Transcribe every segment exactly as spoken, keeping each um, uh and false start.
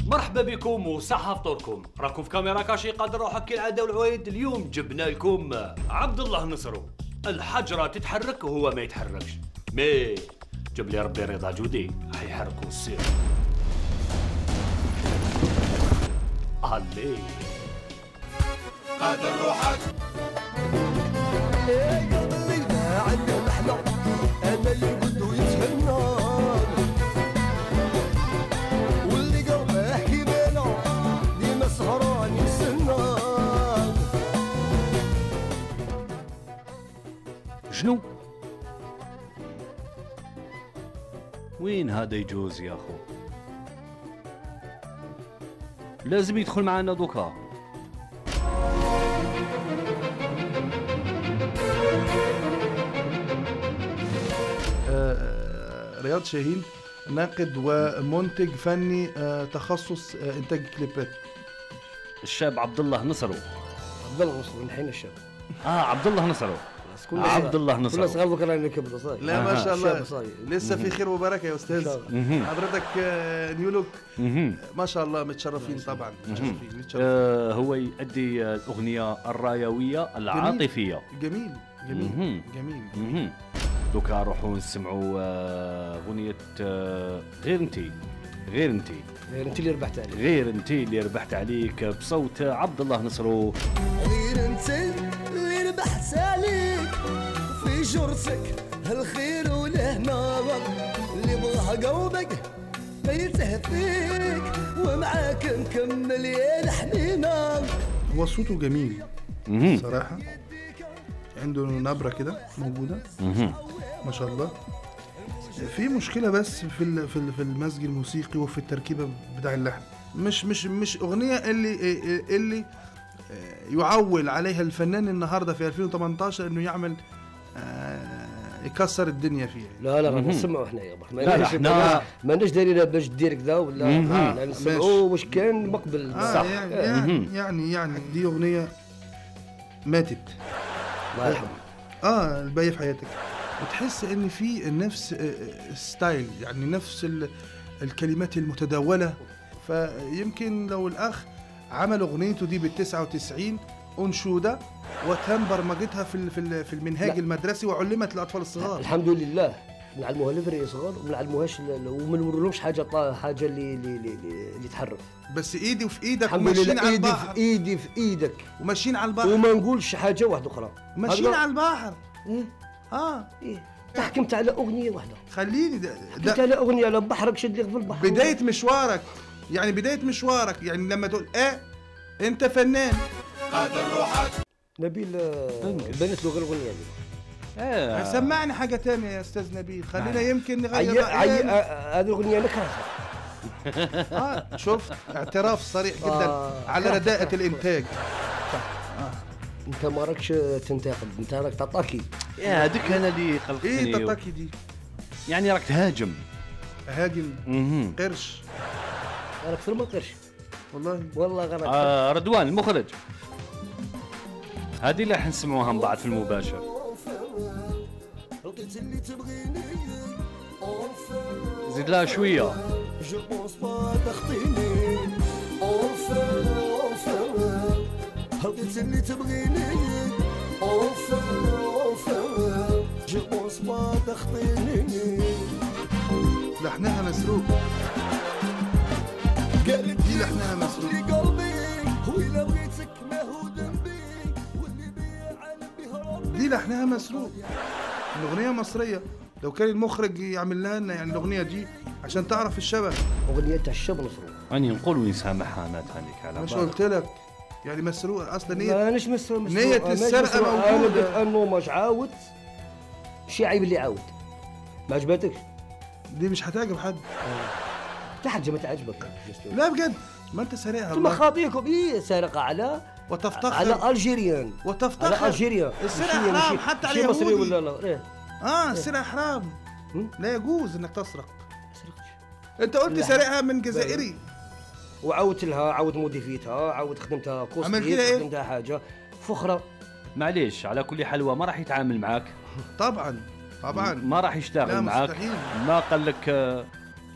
مرحبا بكم وصحة فطوركم. راكم في كاميرا كاشي قادر وحكي العادة والعوايد. اليوم جبنا لكم عبد الله نصرو، الحجرة تتحرك وهو ما يتحركش، مي جاب لي ربي رضا جودي حيحركوا السير. علي قادر روحك يا قلبي ما عندنا محلى انا اللي بده يتهنى واللي قلبه كيمانا ديما سهران يستنى. شنو؟ وين هذا يجوز يا اخو؟ لازم يدخل معنا دوكا. آه رياض شاهين، ناقد ومنتج فني، آه تخصص آه انتاج كليبات. الشاب عبد الله نصرو. عبد الله نصر من حين الشاب. اه عبد الله نصرو. عبد الله نصرو. كل صغار ذكر اللي كبر صاير. لا ما شاء الله صاير. لسه في خير وبركه يا استاذ. حضرتك آه نيو لوك ما شاء الله، متشرفين طبعا. متشرفين متشرفين. آه هو يؤدي الاغنيه الرايويه العاطفيه. جميل جميل جميل, جميل. جميل. دوكا روحوا نسمعوا اغنيه آه غير انتي غير انتي غير انت اللي ربحت عليك. غير انتي اللي ربحت عليك بصوت عبد الله نصرو. غير انت اللي ربحت عليك في جرتك الخير والهنا اللي بغاه قلبك ما يلتهفيك ومعاك نكمل يا الحنينه. هو صوته جميل صراحه، عنده نبره كده موجوده ما شاء الله. في مشكله بس في في في المزج الموسيقي وفي التركيبه بتاع اللحن. مش مش مش اغنيه اللي اللي يعول عليها الفنان النهارده في ألفين وثمانية عشر انه يعمل يكسر الدنيا فيها. لا لا نسمعوا احنا يا ما لا احنا ما لناش دايرين باش دير كذا ولا نسمعوا واش كان مقبل. آه صح يعني, يعني يعني يعني دي اغنيه ماتت الله يرحمه. اه الباقي في حياتك، وتحس ان في نفس ستايل، يعني نفس الكلمات المتداوله. فيمكن لو الاخ عمل اغنيته دي بالتسعة وتسعين انشوده وتم برمجتها في في في المنهاج لا. المدرسي وعلمت للاطفال الصغار. الحمد لله نعلموها للفري صغار وما نعلموهاش وما نورولهمش حاجه حاجه اللي اللي اللي تحرف. بس ايدي وفي ايدك وماشيين على البحر. ايدي في ايدي في ايدك وماشيين على البحر وما نقولش حاجه واحده اخرى. ماشيين على البحر. ايه اه ايه تحكمت على اغنيه واحده. خليني ده, ده على اغنيه على بحرك شد لي في البحر. بدايه مشوارك، يعني بدايه مشوارك، يعني لما تقول ايه انت فنان. قادر روحك نبيل بنت له غير الاغنيه دي. اه سمعني حاجه ثانيه يا استاذ نبيل، خلينا يمكن نغير راينا. هذه الاغنيه نكرهها. اه شفت اعتراف صريح جدا آه. على رداءة الانتاج. آه. انت ما راكش تنتقد، انت راك تطاكي. يا هذيك انا اللي خلقتني. ايه تطاكي دي؟ يعني راك تهاجم. هاجم قرش. راك في القرش والله والله غير آه رضوان المخرج، هذه اللي حنسمعوها من بعد في المباشر. زيد لها شويه. لقيت اللي تبغيني جو بونس با تخطيني. لحنها مسروق. قالك دي لحنها مسروق. قلبي وإلا بغيتك ما هو ذنبي واللي بيا عالم بهرب. دي لحنها مسروق. الأغنية مصرية، لو كان المخرج يعمل لنا يعني الأغنية دي عشان تعرف الشبه. أغنية تاع الشاب مسروق. أني نقول ويسامحها أنا تهنيك على مش قلت لك يعني مسروق أصلا نية. مانيش مسروق. نية السرقة موجودة. أنه مش عاود شي عيب اللي عاود. ما عجبتكش؟ دي مش هتعجب حد. لا حاجة ما تعجبك. لا بجد ما أنت سارقها. ثم خاطيكم إيه سارقة على وتفتخر على ألجيريان. وتفتخر على ألجيريا. السرقة حرام حتى على اليهودي. مصري ولا لا؟ إيه؟ اه السرقة حرام. لا يجوز إنك تسرق. سرقتش. أنت قلت سارقها من جزائري. وعاودت لها، عاود موديفيتها، عاود خدمتها كوستي، خدمتها حاجة فخرة. معليش على كل حال هو ما راح يتعامل معك. طبعا طبعا ما راح يشتغل معك. ما قال لك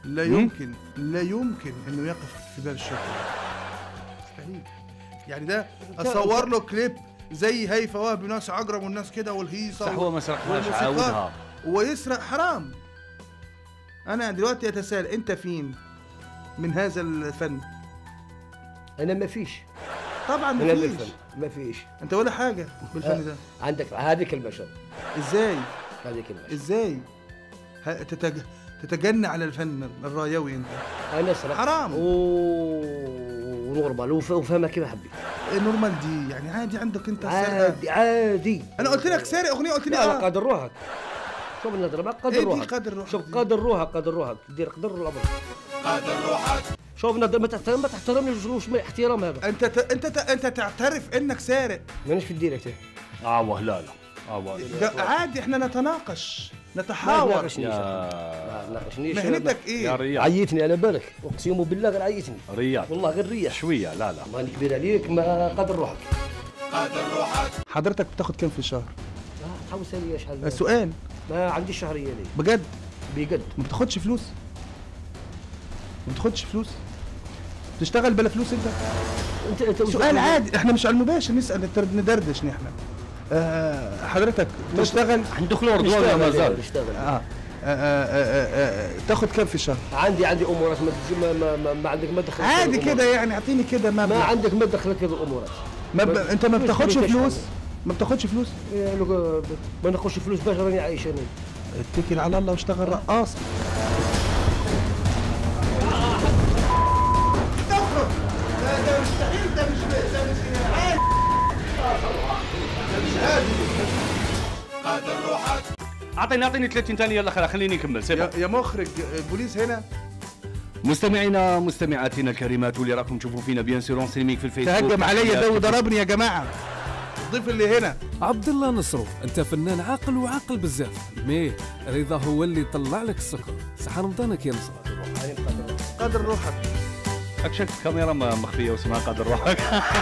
لا يمكن لا يمكن انه يقف في باب الشغل. مستحيل. يعني ده اصور له كليب زي هيفا وهب وناس عجرم والناس كده والهيصه صح، هو ما سرقهاش، عاودها ويسرق حرام. انا دلوقتي اتساءل، انت فين من هذا الفن؟ انا ما فيش طبعا انا ما فيش. بالفن ما فيش. انت ولا حاجه بالفن ده. عندك هذيك المشهد، ازاي هذيك المشهد ازاي ه- تتج... تتجنى على الفن الرايوي انت؟ انا اسرق حرام. و- ونورمال وف- وفهمها كيف حبيت. إيه نورمال دي؟ يعني عادي عندك انت السرقه. عادي عادي. انا قلت لك سارق اغنيه قلت لي لا لا اه قادر روحك. شوف النظرة ما قادر إيه دي روحك. قادر روحك شوف دي؟ قادر روحك قادر روحك دير قدر الامر. قادر روحك. شوف النظرة ما تحترم ما تحترمنيش وش ما احترام هذا. انت ت... انت ت... انت تعترف انك سارق. مانيش في الديريكت. اه وهلا لا اه وهلا. ده عادي، احنا نتناقش ما نتحاور. تناقشنيش يا ما تناقشنيش. مهنتك يا ايه؟ ريال عيتني على بالك اقسم بالله غير عيتني ريال والله غير ريح. شويه. لا لا ماني كبير عليك ما قادر روحك. حضرتك بتاخد كام في الشهر؟ آه، تحاول سالي شحال. السؤال ما عنديش شهريه لي بجد، بجد. ما بتاخدش فلوس؟ ما بتاخدش فلوس؟ تشتغل بلا فلوس انت؟ انت انت سؤال عادي، احنا مش على المباشر نسال نتر- ندردش نحن. آه حضرتك تشتغل عنده خلور دول ولا ما زال؟ بشتغل. آه. آه. آه. آه. آه. تاخد كام في الشهر؟ عندي عندي امورات ما تجي- ما, ما, ما, ما عندك ما دخلت في عادي الأمورات. كده يعني، اعطيني كده ما مبلغ. عندك ما دخلت في الامورات. ما ب... انت ما فلوس بتاخدش فلوس فلوس؟ تشحن. ما بتاخدش فلوس؟ إيه، لو- ما ناخذش فلوس باش راني عايش انا. اتكل على الله واشتغل رقاص. ده مستحيل، ده مش ده مش عادي. ده مش عادي. اعطيني اعطيني ثلاثين ثانيه يلا خلا خليني نكمل سيبا. يا يا مخرج البوليس هنا. مستمعينا مستمعاتنا الكريمات واللي راكم تشوفوا فينا بيان سور اون ستريمينغ في الفيسبوك. تهجم عليا ده وضربني يا جماعه. الضيف اللي هنا عبد الله نصرو، انت فنان عاقل وعاقل بزاف، ميه رضا هو اللي طلع لك السكر. صحة رمضانك يا نصرو. قادر روحك. راك شايف الكاميرا ما- مخفيه واسمها قادر روحك.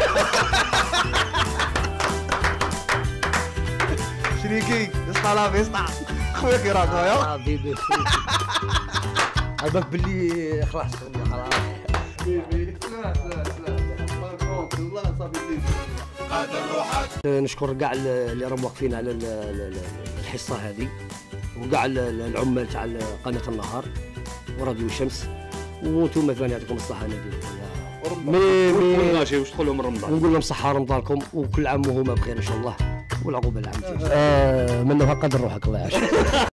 شريكي اصحى لا اصحى خويك راك يا اه بيبي عباك باللي خلاص خلاص. بيبي. لا لا لا والله صافي نشكر كاع اللي راهم واقفين على ال- ال- ال- الحصه هذه، وكاع ال- العمال تاع قناه النهار وراديو الشمس، وانتم ثاني يعطيكم الصحه نبيل. مي مي ماشي واش تقول لهم من رمضان؟ ونقول لهم صحه رمضانكم وكل عام وهما بخير ان شاء الله، والعقوبه العام. آه منها قدر روحك الله يعيشك.